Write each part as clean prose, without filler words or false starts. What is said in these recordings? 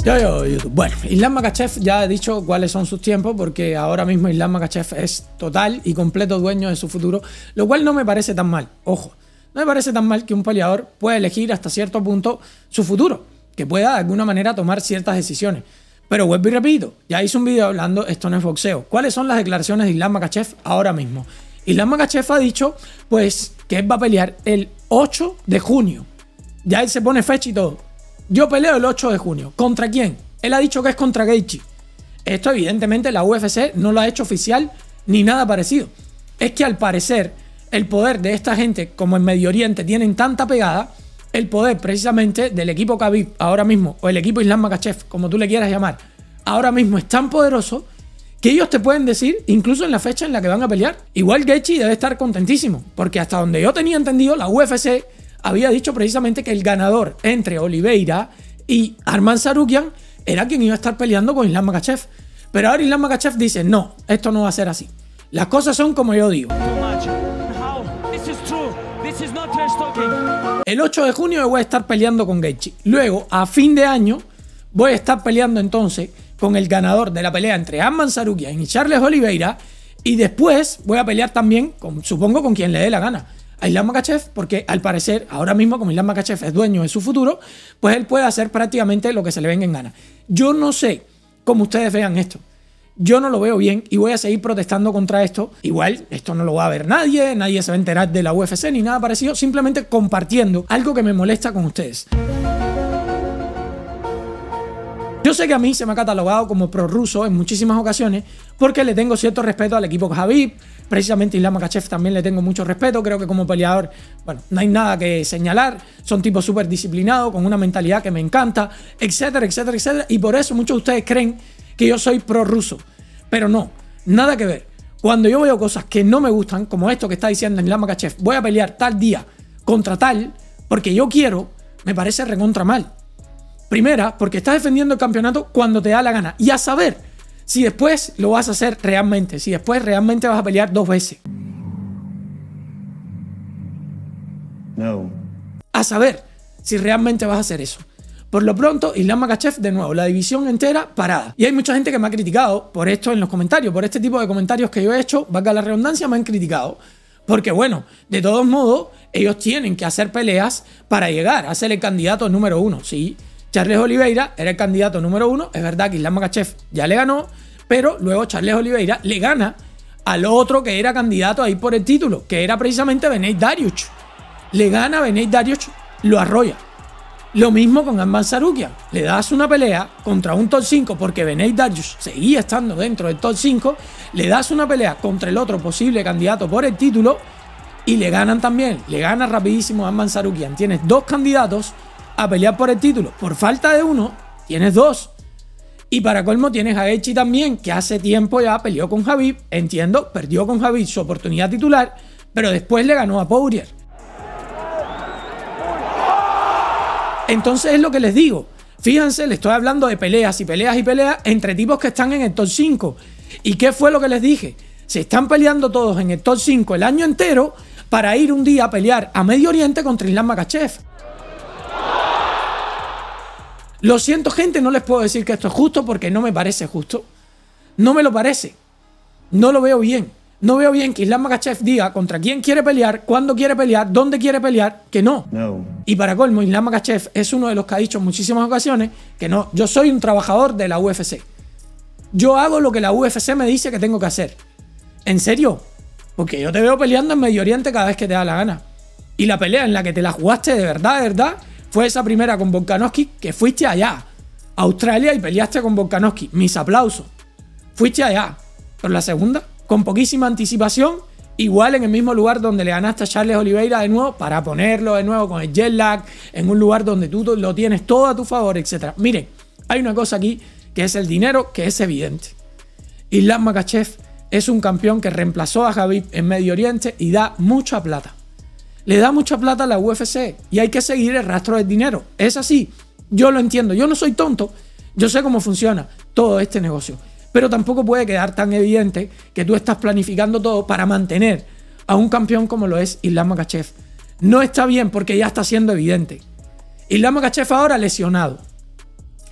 YouTube. Bueno, Islam Makhachev ya ha dicho cuáles son sus tiempos, porque ahora mismo Islam Makhachev es total y completo dueño de su futuro, lo cual no me parece tan mal. Ojo, no me parece tan mal que un peleador pueda elegir hasta cierto punto su futuro, que pueda de alguna manera tomar ciertas decisiones. Pero vuelvo y repito, ya hice un video hablando, esto no es boxeo. ¿Cuáles son las declaraciones de Islam Makhachev ahora mismo? Islam Makhachev ha dicho, pues, que él va a pelear el 8 de junio. Ya él se pone fecha y todo. Yo peleo el 8 de junio. ¿Contra quién? Él ha dicho que es contra Gaethje. Esto evidentemente la UFC no lo ha hecho oficial ni nada parecido. Es que al parecer el poder de esta gente, como en Medio Oriente tienen tanta pegada, el poder precisamente del equipo Khabib ahora mismo, o el equipo Islam Makhachev, como tú le quieras llamar, ahora mismo es tan poderoso que ellos te pueden decir, incluso en la fecha en la que van a pelear. Igual Gaethje debe estar contentísimo, porque hasta donde yo tenía entendido, la UFC había dicho precisamente que el ganador entre Oliveira y Arman Tsarukyan era quien iba a estar peleando con Islam Makhachev. Pero ahora Islam Makhachev dice, no, esto no va a ser así. Las cosas son como yo digo. El 8 de junio voy a estar peleando con Gaethje. Luego, a fin de año, voy a estar peleando entonces con el ganador de la pelea entre Arman Tsarukyan y Charles Oliveira. Y después voy a pelear también, supongo, con quien le dé la gana. A Islam Makhachev, porque al parecer, ahora mismo, como Islam Makhachev es dueño de su futuro, pues él puede hacer prácticamente lo que se le venga en gana. Yo no sé cómo ustedes vean esto. Yo no lo veo bien y voy a seguir protestando contra esto. Igual, esto no lo va a ver nadie, nadie se va a enterar de la UFC ni nada parecido, simplemente compartiendo algo que me molesta con ustedes. Yo sé que a mí se me ha catalogado como prorruso en muchísimas ocasiones porque le tengo cierto respeto al equipo Khabib. Precisamente Islam Makhachev también le tengo mucho respeto. Creo que como peleador, bueno, no hay nada que señalar. Son tipos súper disciplinados, con una mentalidad que me encanta, etcétera, etcétera, etcétera. Y por eso muchos de ustedes creen que yo soy prorruso. Pero no, nada que ver. Cuando yo veo cosas que no me gustan, como esto que está diciendo Islam Makhachev, voy a pelear tal día contra tal, porque yo quiero, me parece recontra mal. Primera, porque estás defendiendo el campeonato cuando te da la gana. Y a saber si después lo vas a hacer realmente. Si después realmente vas a pelear 2 veces. No. A saber si realmente vas a hacer eso. Por lo pronto, Islam Makhachev, de nuevo, la división entera parada. Y hay mucha gente que me ha criticado por esto en los comentarios. Por este tipo de comentarios que yo he hecho, valga la redundancia, me han criticado. Porque bueno, de todos modos, ellos tienen que hacer peleas para llegar a ser el candidato número 1. Sí, Charles Oliveira era el candidato número 1. Es verdad que Islam Makhachev ya le ganó, pero luego Charles Oliveira le gana al otro que era candidato ahí por el título, que era precisamente Beneil Dariush. Le gana a Beneil Dariush, lo arrolla. Lo mismo con Arman Tsarukyan. Le das una pelea contra un top 5 porque Beneil Dariush seguía estando dentro del top 5. Le das una pelea contra el otro posible candidato por el título y le ganan también. Le gana rapidísimo a Arman Tsarukyan. Tienes 2 candidatos a pelear por el título. Por falta de uno, tienes 2. Y para colmo tienes a Gaethje también, que hace tiempo ya peleó con Khabib. Entiendo, perdió con Khabib su oportunidad titular, pero después le ganó a Poirier. Entonces es lo que les digo. Fíjense, les estoy hablando de peleas y peleas y peleas entre tipos que están en el top 5. ¿Y qué fue lo que les dije? Se están peleando todos en el top 5 el año entero para ir un día a pelear a Medio Oriente contra Islam Makhachev. Lo siento, gente, no les puedo decir que esto es justo porque no me parece justo. No me lo parece. No lo veo bien. No veo bien que Islam Makhachev diga contra quién quiere pelear, cuándo quiere pelear, dónde quiere pelear, que no. Y para colmo, Islam Makhachev es uno de los que ha dicho en muchísimas ocasiones que no, yo soy un trabajador de la UFC. Yo hago lo que la UFC me dice que tengo que hacer. ¿En serio? Porque yo te veo peleando en Medio Oriente cada vez que te da la gana. Y la pelea en la que te la jugaste de verdad, fue esa primera con Volkanovski, que fuiste allá, a Australia, y peleaste con Volkanovski. Mis aplausos. Fuiste allá. Pero la segunda, con poquísima anticipación, igual en el mismo lugar donde le ganaste a Charles Oliveira de nuevo, para ponerlo de nuevo con el jet lag, en un lugar donde tú lo tienes todo a tu favor, etc. Miren, hay una cosa aquí que es el dinero, que es evidente. Islam Makhachev es un campeón que reemplazó a Khabib en Medio Oriente y da mucha plata. Le da mucha plata a la UFC y hay que seguir el rastro del dinero. Es así, yo lo entiendo, yo no soy tonto, yo sé cómo funciona todo este negocio. Pero tampoco puede quedar tan evidente que tú estás planificando todo para mantener a un campeón como lo es Islam Makhachev. No está bien porque ya está siendo evidente. Islam Makhachev ahora lesionado.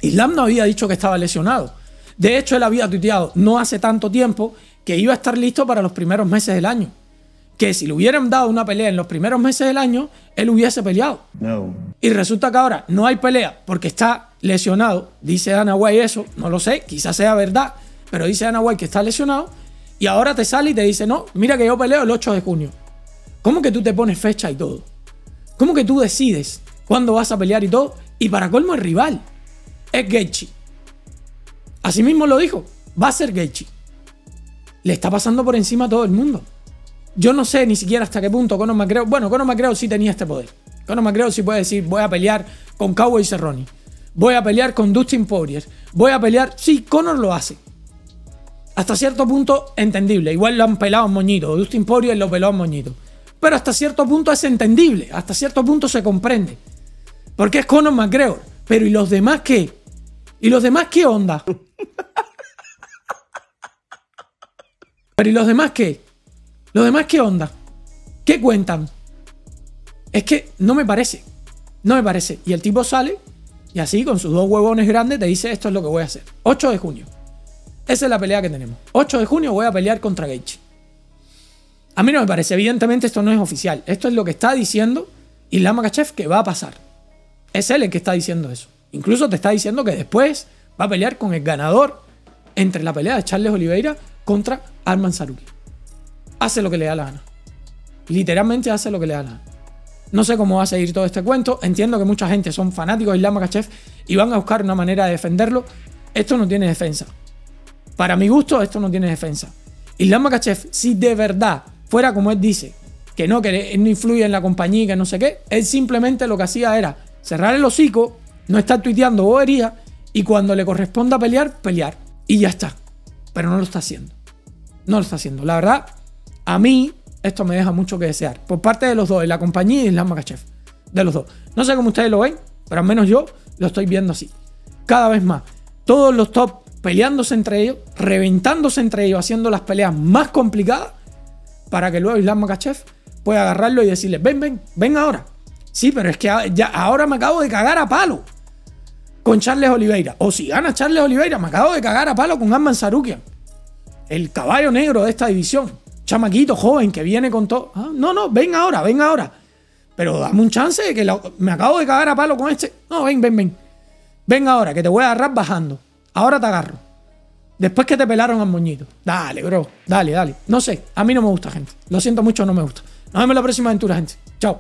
Islam no había dicho que estaba lesionado. De hecho, él había tuiteado no hace tanto tiempo que iba a estar listo para los primeros meses del año. Que si le hubieran dado una pelea en los primeros meses del año, él hubiese peleado. No. Y resulta que ahora no hay pelea porque está lesionado. Dice Dana White eso, no lo sé, quizás sea verdad, pero dice Dana White que está lesionado. Y ahora te sale y te dice, no, mira que yo peleo el 8 de junio. ¿Cómo que tú te pones fecha y todo? ¿Cómo que tú decides cuándo vas a pelear y todo? Y para colmo el rival es Gaethje. Así mismo lo dijo, va a ser Gaethje. Le está pasando por encima a todo el mundo. Yo no sé ni siquiera hasta qué punto Conor McGregor... Bueno, Conor McGregor sí tenía este poder. Conor McGregor sí puede decir, voy a pelear con Cowboy Cerrone. Voy a pelear con Dustin Poirier. Voy a pelear... Sí, Conor lo hace. Hasta cierto punto entendible. Igual lo han pelado en moñito. Dustin Poirier lo peló en moñito. Pero hasta cierto punto es entendible. Hasta cierto punto se comprende. Porque es Conor McGregor. Pero ¿y los demás qué? ¿Y los demás qué onda? Pero ¿y los demás qué? ¿Los demás qué onda? ¿Qué cuentan? Es que no me parece. No me parece. Y el tipo sale y así, con sus dos huevones grandes, te dice esto es lo que voy a hacer. 8 de junio. Esa es la pelea que tenemos. 8 de junio voy a pelear contra Gaethje. A mí no me parece. Evidentemente esto no es oficial. Esto es lo que está diciendo Islam Makhachev que va a pasar. Es él el que está diciendo eso. Incluso te está diciendo que después va a pelear con el ganador entre la pelea de Charles Oliveira contra Arman Tsarukyan. Hace lo que le da la gana. Literalmente hace lo que le da la gana. No sé cómo va a seguir todo este cuento. Entiendo que mucha gente son fanáticos de Islam Makhachev y van a buscar una manera de defenderlo. Esto no tiene defensa. Para mi gusto, esto no tiene defensa. Islam Makhachev, si de verdad fuera como él dice, que no influye en la compañía y que no sé qué, él simplemente lo que hacía era cerrar el hocico, no estar tuiteando bobería y cuando le corresponda pelear, pelear. Y ya está. Pero no lo está haciendo. No lo está haciendo. La verdad, a mí esto me deja mucho que desear. Por parte de los dos, de la compañía y Islam Makhachev. De los dos. No sé cómo ustedes lo ven, pero al menos yo lo estoy viendo así. Cada vez más. Todos los top peleándose entre ellos, reventándose entre ellos, haciendo las peleas más complicadas para que luego Islam Makhachev pueda agarrarlo y decirle, ven ahora. Sí, pero es que ya ahora me acabo de cagar a palo con Charles Oliveira. O si gana Charles Oliveira, me acabo de cagar a palo con Arman Tsarukyan. El caballo negro de esta división. Chamaquito, joven, que viene con todo. Ah, no, ven ahora. Pero dame un chance de que me acabo de cagar a palo con este. No, ven. Ven ahora, que te voy a agarrar bajando. Ahora te agarro. Después que te pelaron al moñito. Dale, bro. Dale. No sé, a mí no me gusta, gente. Lo siento mucho, no me gusta. Nos vemos en la próxima aventura, gente. Chao.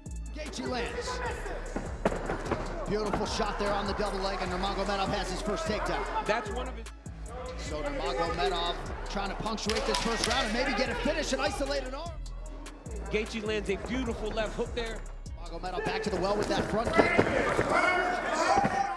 Beautiful shot there on the double leg, and Nurmagomedov has his first takedown. That's one of his. So Nurmagomedov trying to punctuate this first round and maybe get a finish and isolate an arm. Gaethje lands a beautiful left hook there. Nurmagomedov back to the well with that front kick.